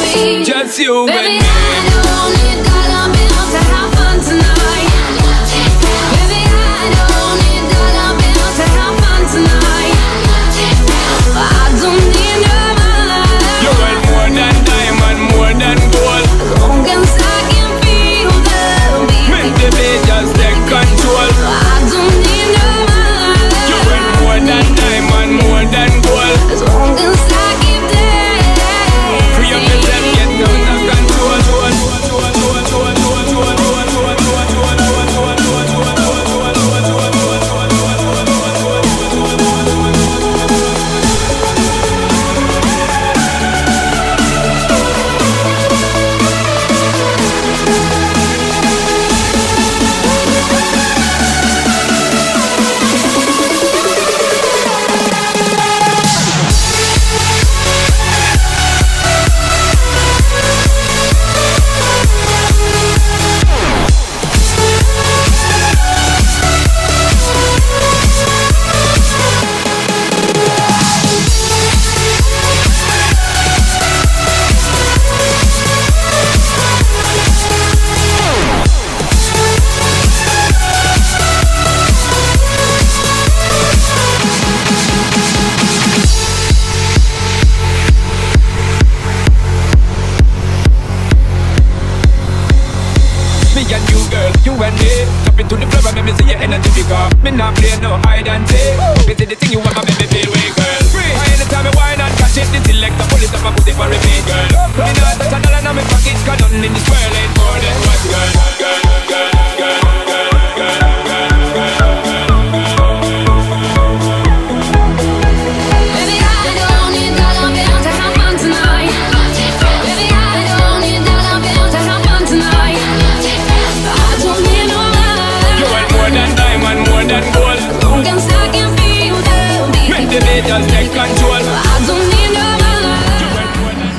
Just you and Baby, me. I don't need dollar bills to have fun tonight. Baby, I don't need dollar bills to have fun tonight. I don't need no money. You want more than diamond, more than gold. As long as I can feel the beat. Make the beat just take control. I don't need no money. You want more than diamond, more than gold. As long as I keep dancing. Free up yourself, get out of control. To the floor, make me see your energy because me not play no hide and seek. Busy the thing you want, my baby feel way, girl. Free. Anytime me wine and catch it, the selector pull it up and put it for repeat, girl. Me not touch a dollar in my pocket, 'cause nothing in this world ain't more than what, girl. Baby, I don't need dollar bills to have fun tonight. Baby, I don't need dollar bills to have fun tonight. I don't need no money. You want more than diamond, more than gold. As long as I can feel the beat. Make the beat just take control. I don't need no money. You want more than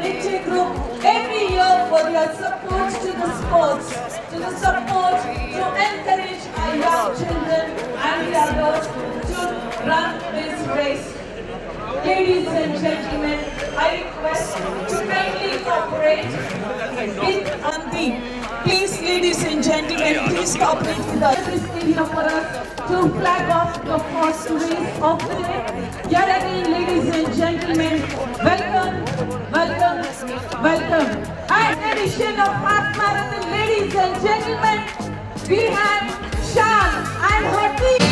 Nitya Group every year for their support to the sports, to the support to encourage our young children and the others to run this race. Ladies and gentlemen, I request to kindly cooperate with Andy. Please, ladies and gentlemen, please cooperate with us. This area for us to flag off the first race of the day. Yet again, ladies and gentlemen, welcome, welcome, welcome. And edition of half marathon, ladies and gentlemen, we have Shan and her team.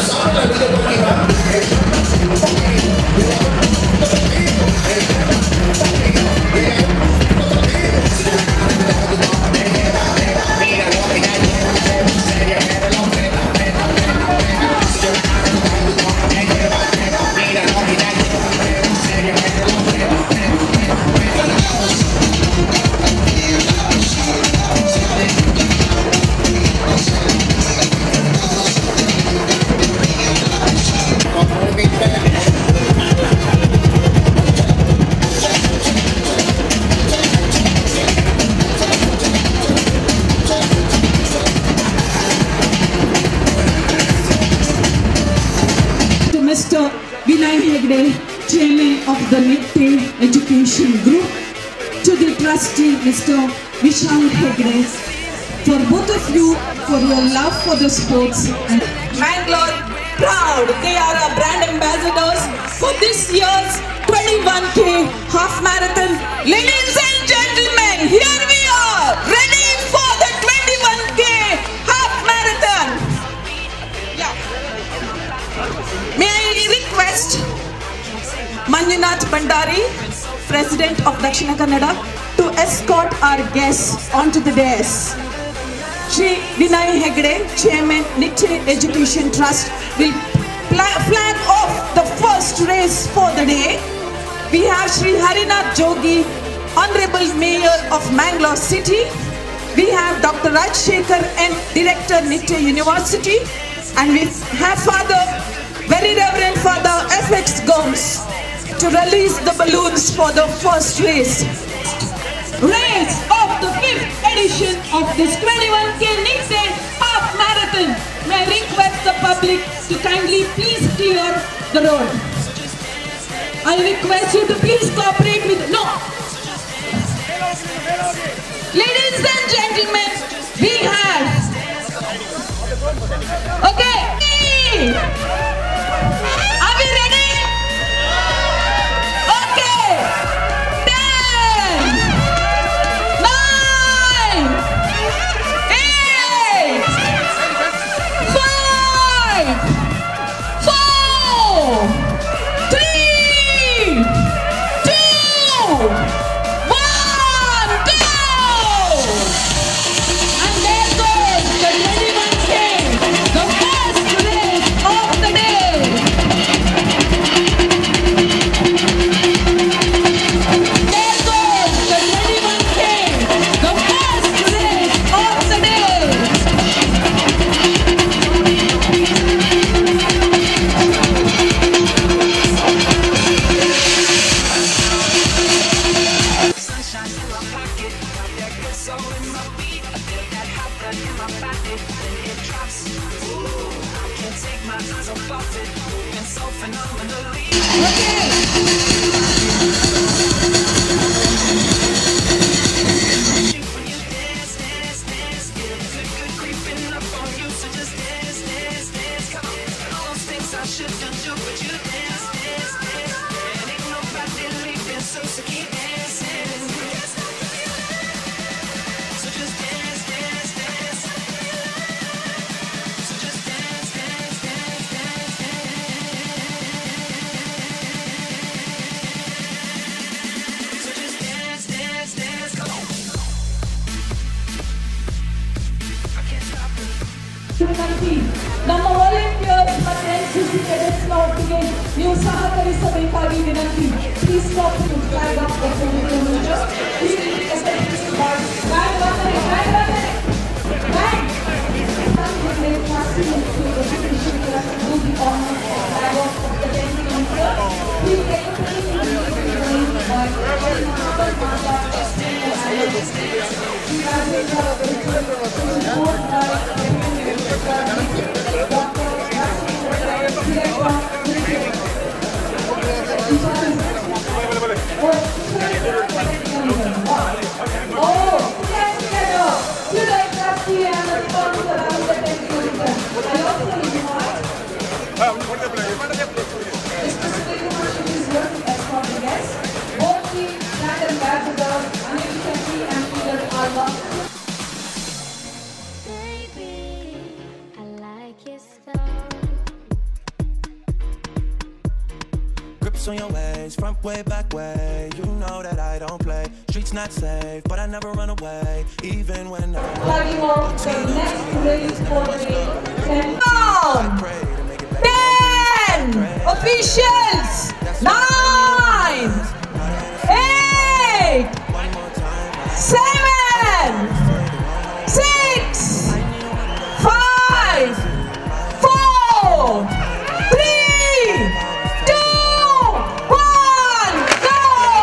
Mr. Vinay Hegde, Chairman of the Nitya Education Group, to the trustee Mr. Vishal Hegde, for both of you for your love for the sports. And Bangalore, proud, they are our brand ambassadors for this year's 21K half marathon. Ladies and gentlemen, here we are, ready for the 21K half marathon. May I request Manjunath Bandari, President of Dakshina Kannada, to escort our guests onto the dais. Shri Vinay Hegde, Chairman, Nitya Education Trust, will flag off the first race for the day. We have Shri Harinath Jogi, Honorable Mayor of Mangalore City. We have Dr. Rajshekhar and Director, Nitya University. And we have Very Reverend Father FX Gomes to release the balloons for the first race. Race of the 5th edition of this 21K Nitya Half Marathon. May I request the public to kindly please clear the road. I request you to please cooperate with... No! Ladies and gentlemen, we have... Okay! Are we ready? Okay! 10, 9, 8, 5, 4, 3, 2, 1, go! And there goes the 21K, the first race of the day. There goes the 21K, the first race of the day. ನಮ್ಮ volunteers ಮತ್ತೆ NCC cadets ನೊಟ್ಟಿಗೆ ನೀವು ಸಹಕರಿಸಬೇಕಾಗಿ ವಿನಂತಿ. Please stop to flag up the kilometre. Please Grips on your ways, front way, back way. You know that I don't play. Streets not safe, but I never run away, even when I'm Flagging off the next race for the 10 officials, 9, 8, 7, 6, 5, 4, 3, 2, 1, go!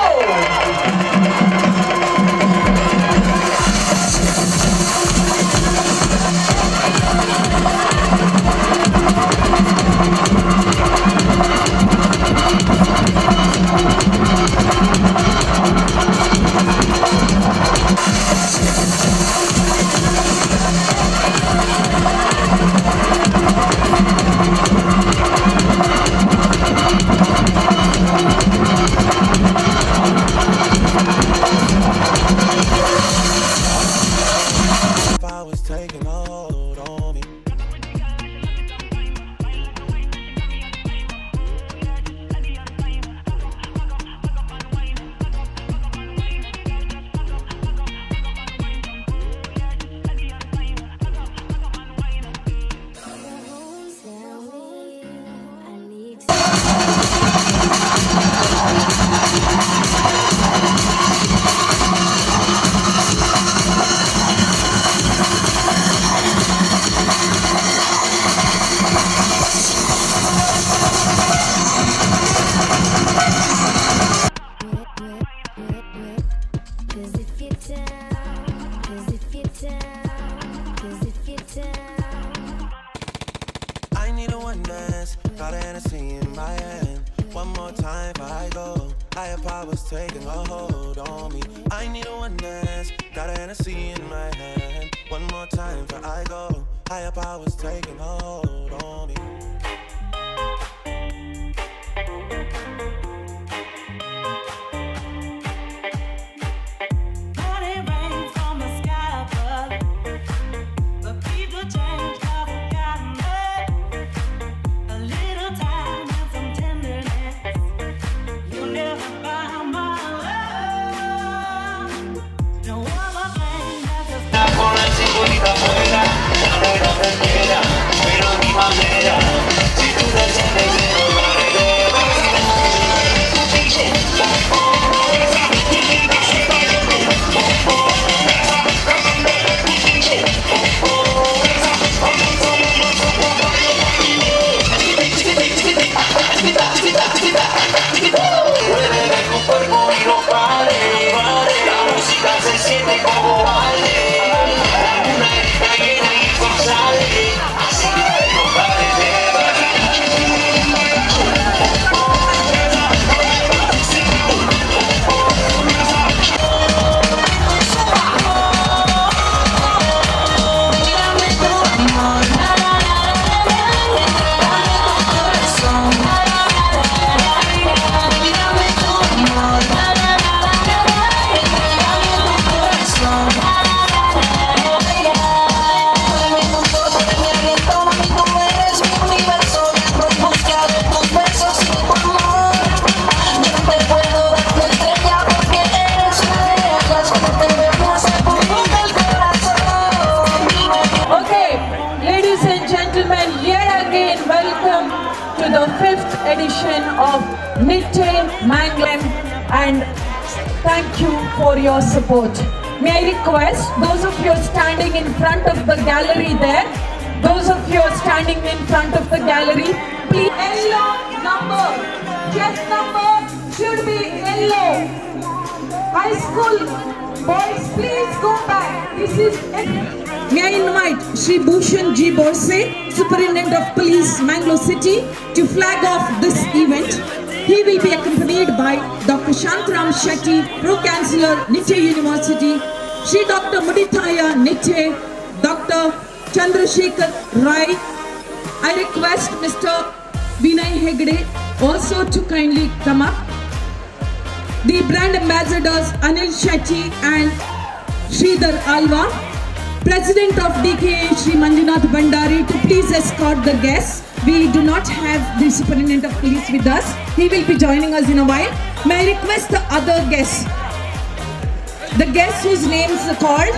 taking a hold on me. I need a one dance, got a Hennessy in my hand. One more time before I go. Higher powers taking a hold on me. I need a one dance, got a Hennessy in my hand. One more time before I go. Higher powers taking a hold on me. The 5th edition of Nitte Manglam, and thank you for your support. May I request those of you standing in front of the gallery there, those of you standing in front of the gallery, please, yellow number, chest number should be yellow. High school boys, please go back. This is May I invite Shri Bhushan G. Borse, Superintendent of Police, Mangalore City, to flag off this event. He will be accompanied by Dr. Shantaram Shetty, Pro-Chancellor, Nitte University, Shri Dr. Mudithaya Nitte, Dr. Chandrasekhar Rai. I request Mr. Vinay Hegde also to kindly come up. The brand ambassadors Anil Shetty and Sridhar Alva. President of DKA Shri Manjunath Bhandari to please escort the guests. We do not have the Superintendent of Police with us. He will be joining us in a while. May I request the other guests, the guests whose names are called.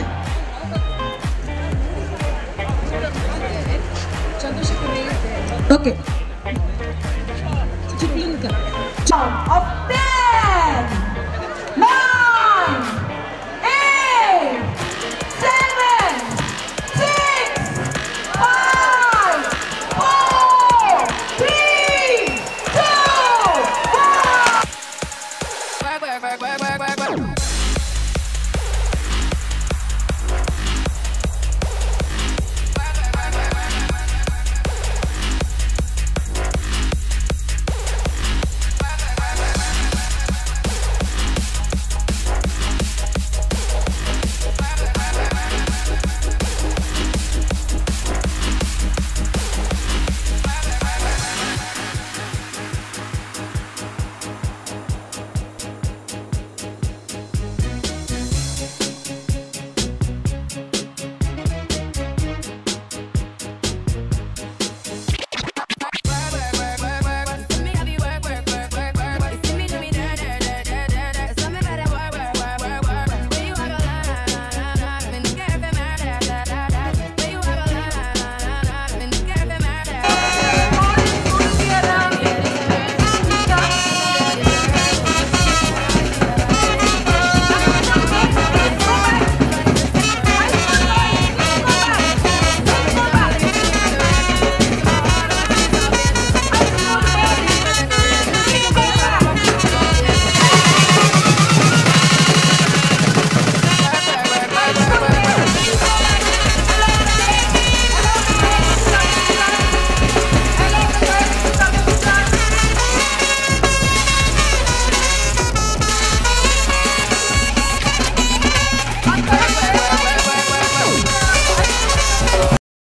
Okay. Of